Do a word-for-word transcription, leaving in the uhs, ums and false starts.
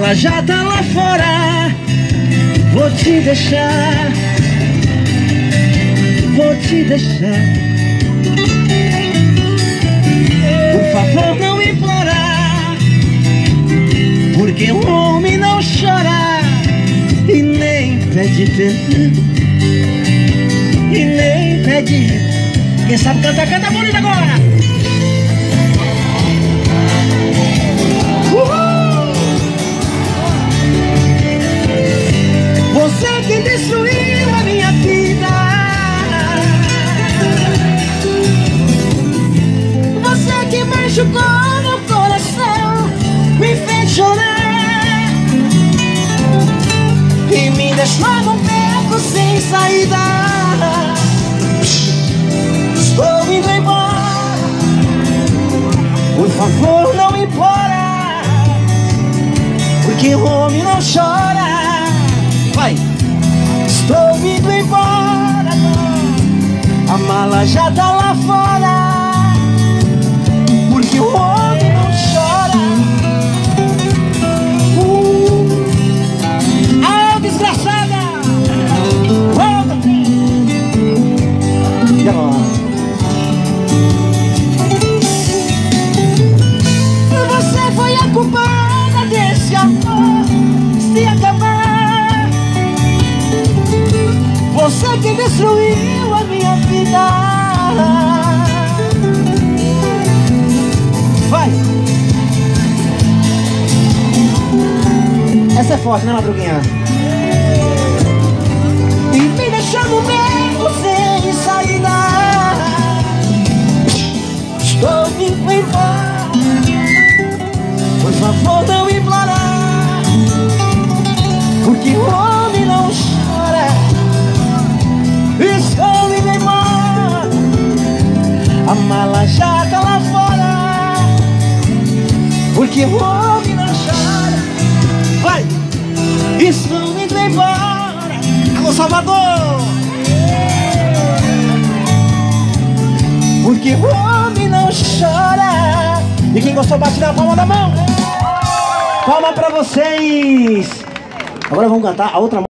mala já tá lá fora. Vou te deixar, vou te deixar. Por favor, não implora, porque um homem não chora e nem pede perdão, e nem pede. Quem sabe cantar, canta bonito agora. Uhul! Você que destruiu a minha vida, você que machucou meu coração, me fez chorar e me deixou num beco sem saída. Estou indo embora, por favor não implora, porque o homem não chora. Vai! Estou indo embora, a mala já tá lá fora, porque o homem não chora. uh. Ah, desgraçada! Volta aqui! E agora? Você foi a culpada desse amor se acabar. Você que destruiu a minha vida. Vai! Essa é forte, né, Madruguinha? E me deixando mesmo sem saída. Estou indo embora, por favor não implora, porque o homem não chora. Estou indo embora, a mala já tá lá fora, porque o homem não chora. Vai! Estou indo embora. Alô, Salvador! Porque o homem não chora. E quem gostou, bate na palma da mão. Palma pra vocês. Agora vamos cantar a outra